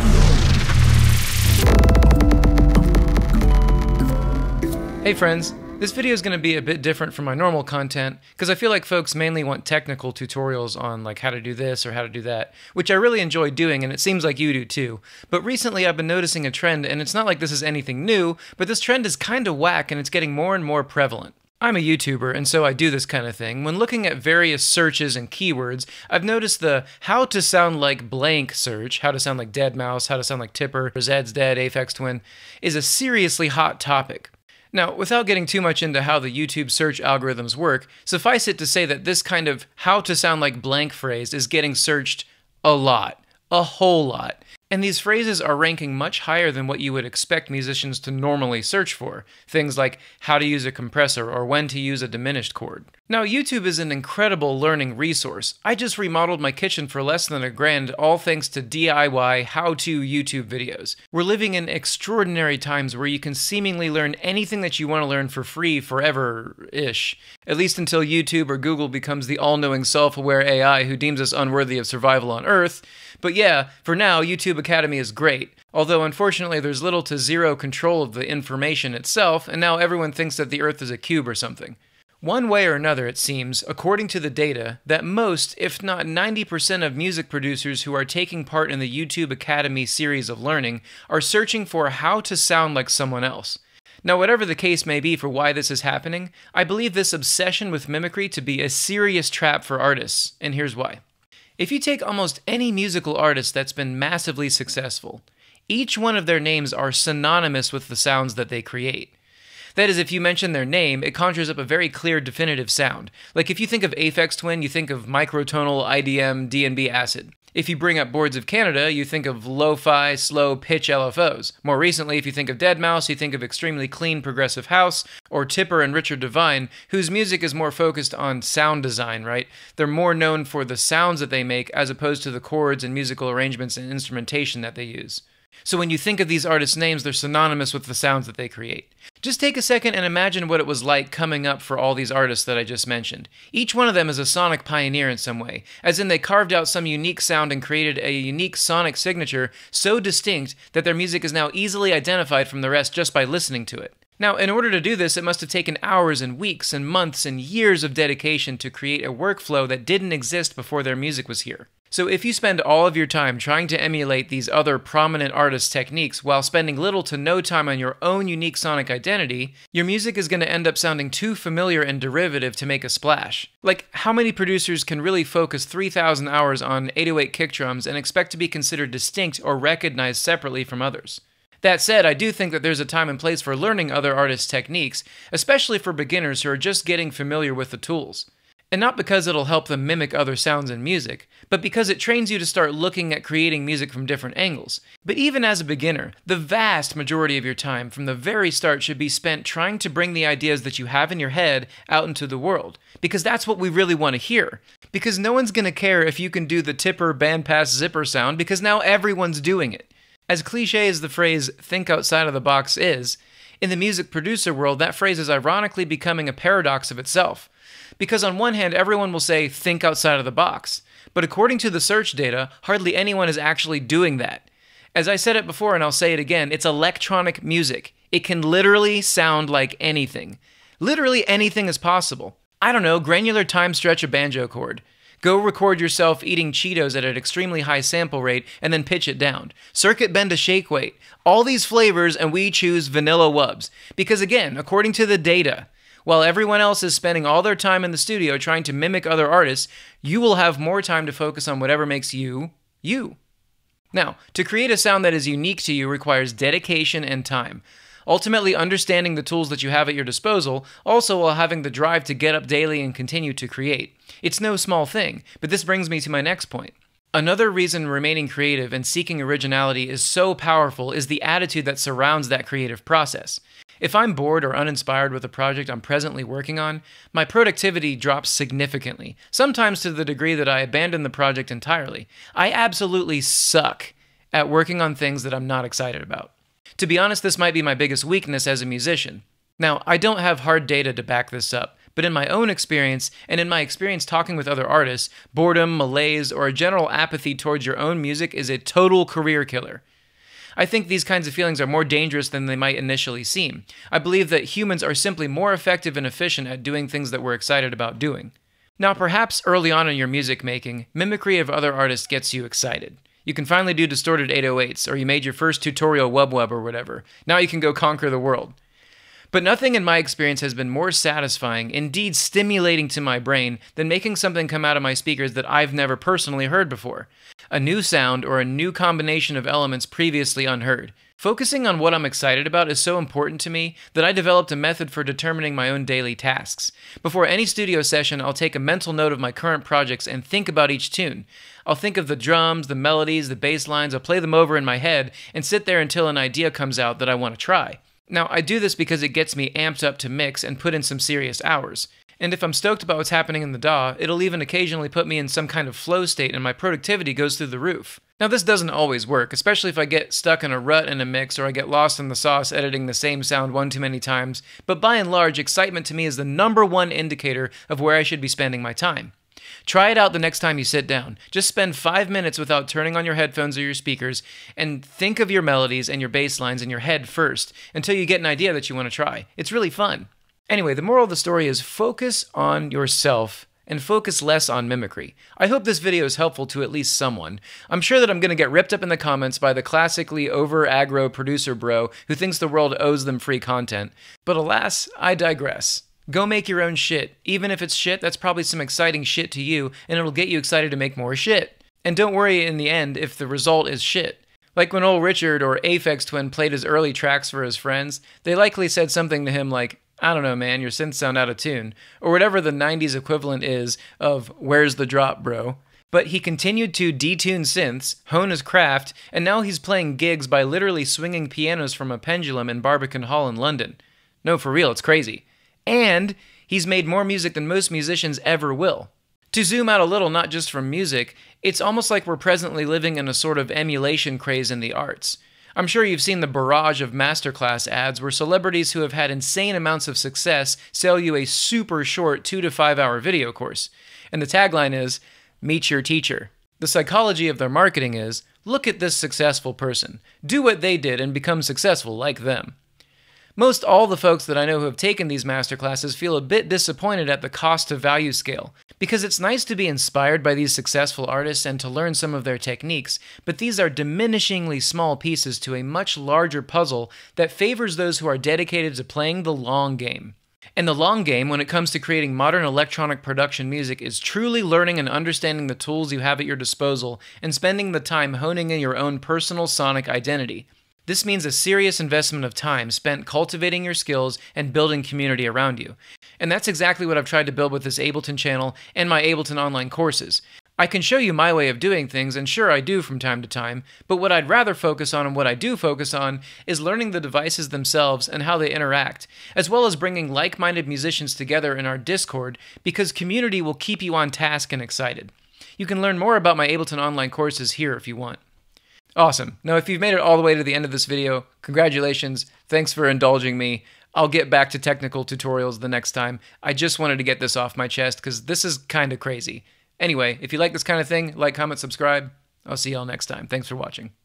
Hey friends, this video is going to be a bit different from my normal content because I feel like folks mainly want technical tutorials on like how to do this or how to do that, which I really enjoy doing and it seems like you do too. But recently I've been noticing a trend, and it's not like this is anything new, but this trend is kind of whack and it's getting more and more prevalent. I'm a YouTuber, and so I do this kind of thing. When looking at various searches and keywords, I've noticed the how to sound like blank search, how to sound like deadmau5, how to sound like Tipper, Zed's Dead, Aphex Twin, is a seriously hot topic. Now, without getting too much into how the YouTube search algorithms work, suffice it to say that this kind of how to sound like blank phrase is getting searched a lot, a whole lot. And these phrases are ranking much higher than what you would expect musicians to normally search for. Things like how to use a compressor or when to use a diminished chord. Now, YouTube is an incredible learning resource. I just remodeled my kitchen for less than $1,000, all thanks to DIY how-to YouTube videos. We're living in extraordinary times where you can seemingly learn anything that you want to learn for free forever-ish. At least until YouTube or Google becomes the all-knowing self-aware AI who deems us unworthy of survival on Earth. But yeah, for now, YouTube Academy is great, although unfortunately there's little to zero control of the information itself, and now everyone thinks that the Earth is a cube or something. One way or another, it seems, according to the data, that most, if not 90% of music producers who are taking part in the YouTube Academy series of learning are searching for how to sound like someone else. Now, whatever the case may be for why this is happening, I believe this obsession with mimicry to be a serious trap for artists, and here's why. If you take almost any musical artist that's been massively successful, each one of their names are synonymous with the sounds that they create. That is, if you mention their name, it conjures up a very clear, definitive sound. Like if you think of Aphex Twin, you think of microtonal IDM D&B acid. If you bring up Boards of Canada, you think of lo-fi, slow pitch LFOs. More recently, if you think of deadmau5, you think of extremely clean progressive house, or Tipper and Richard Devine, whose music is more focused on sound design, right? They're more known for the sounds that they make as opposed to the chords and musical arrangements and instrumentation that they use. So when you think of these artists' names, they're synonymous with the sounds that they create. Just take a second and imagine what it was like coming up for all these artists that I just mentioned. Each one of them is a sonic pioneer in some way, as in they carved out some unique sound and created a unique sonic signature so distinct that their music is now easily identified from the rest just by listening to it. Now, in order to do this, it must have taken hours and weeks and months and years of dedication to create a workflow that didn't exist before their music was here. So if you spend all of your time trying to emulate these other prominent artists' techniques while spending little to no time on your own unique sonic identity, your music is going to end up sounding too familiar and derivative to make a splash. Like, how many producers can really focus 3,000 hours on 808 kick drums and expect to be considered distinct or recognized separately from others? That said, I do think that there's a time and place for learning other artists' techniques, especially for beginners who are just getting familiar with the tools. And not because it'll help them mimic other sounds in music, but because it trains you to start looking at creating music from different angles. But even as a beginner, the vast majority of your time from the very start should be spent trying to bring the ideas that you have in your head out into the world, because that's what we really want to hear. Because no one's going to care if you can do the Tipper bandpass zipper sound, because now everyone's doing it. As cliche as the phrase, think outside of the box is, in the music producer world, that phrase is ironically becoming a paradox of itself. Because on one hand, everyone will say, think outside of the box. But according to the search data, hardly anyone is actually doing that. As I said it before, and I'll say it again, it's electronic music. It can literally sound like anything. Literally anything is possible. I don't know, granular time stretch a banjo chord. Go record yourself eating Cheetos at an extremely high sample rate and then pitch it down. Circuit bend a shake weight. All these flavors, and we choose vanilla wubs. Because again, according to the data, while everyone else is spending all their time in the studio trying to mimic other artists, you will have more time to focus on whatever makes you, you. Now, to create a sound that is unique to you requires dedication and time. Ultimately, understanding the tools that you have at your disposal, also while having the drive to get up daily and continue to create. It's no small thing, but this brings me to my next point. Another reason remaining creative and seeking originality is so powerful is the attitude that surrounds that creative process. If I'm bored or uninspired with a project I'm presently working on, my productivity drops significantly, sometimes to the degree that I abandon the project entirely. I absolutely suck at working on things that I'm not excited about. To be honest, this might be my biggest weakness as a musician. Now, I don't have hard data to back this up, but in my own experience, and in my experience talking with other artists, boredom, malaise, or a general apathy towards your own music is a total career killer. I think these kinds of feelings are more dangerous than they might initially seem. I believe that humans are simply more effective and efficient at doing things that we're excited about doing. Now, perhaps early on in your music making, mimicry of other artists gets you excited. You can finally do distorted 808s, or you made your first tutorial wub or whatever. Now you can go conquer the world. But nothing in my experience has been more satisfying, indeed stimulating to my brain, than making something come out of my speakers that I've never personally heard before. A new sound or a new combination of elements previously unheard. Focusing on what I'm excited about is so important to me that I developed a method for determining my own daily tasks. Before any studio session, I'll take a mental note of my current projects and think about each tune. I'll think of the drums, the melodies, the bass lines, I'll play them over in my head, and sit there until an idea comes out that I want to try. Now, I do this because it gets me amped up to mix and put in some serious hours. And if I'm stoked about what's happening in the DAW, it'll even occasionally put me in some kind of flow state and my productivity goes through the roof. Now, this doesn't always work, especially if I get stuck in a rut in a mix or I get lost in the sauce editing the same sound one too many times, but by and large, excitement to me is the #1 indicator of where I should be spending my time. Try it out the next time you sit down. Just spend 5 minutes without turning on your headphones or your speakers and think of your melodies and your bass lines in your head first until you get an idea that you want to try. It's really fun. Anyway, the moral of the story is focus on yourself and focus less on mimicry. I hope this video is helpful to at least someone. I'm sure that I'm going to get ripped up in the comments by the classically over-aggro producer bro who thinks the world owes them free content. But alas, I digress. Go make your own shit. Even if it's shit, that's probably some exciting shit to you, and it'll get you excited to make more shit. And don't worry in the end if the result is shit. Like when old Richard or Aphex Twin played his early tracks for his friends, they likely said something to him like, "I don't know, man, your synths sound out of tune," or whatever the 90s equivalent is of "Where's the drop, bro?" But he continued to detune synths, hone his craft, and now he's playing gigs by literally swinging pianos from a pendulum in Barbican Hall in London. No, for real, it's crazy. And he's made more music than most musicians ever will. To zoom out a little, not just from music, it's almost like we're presently living in a sort of emulation craze in the arts. I'm sure you've seen the barrage of masterclass ads where celebrities who have had insane amounts of success sell you a super short 2 to 5 hour video course. And the tagline is, "Meet your teacher." The psychology of their marketing is, look at this successful person. Do what they did and become successful like them. Most all the folks that I know who have taken these masterclasses feel a bit disappointed at the cost to value scale, because it's nice to be inspired by these successful artists and to learn some of their techniques, but these are diminishingly small pieces to a much larger puzzle that favors those who are dedicated to playing the long game. And the long game, when it comes to creating modern electronic production music, is truly learning and understanding the tools you have at your disposal and spending the time honing in your own personal sonic identity. This means a serious investment of time spent cultivating your skills and building community around you. And that's exactly what I've tried to build with this Ableton channel and my Ableton online courses. I can show you my way of doing things, and sure I do from time to time, but what I'd rather focus on and what I do focus on is learning the devices themselves and how they interact, as well as bringing like-minded musicians together in our Discord, because community will keep you on task and excited. You can learn more about my Ableton online courses here if you want. Awesome. Now, if you've made it all the way to the end of this video, congratulations. Thanks for indulging me. I'll get back to technical tutorials the next time. I just wanted to get this off my chest because this is kind of crazy. Anyway, if you like this kind of thing, like, comment, subscribe. I'll see y'all next time. Thanks for watching.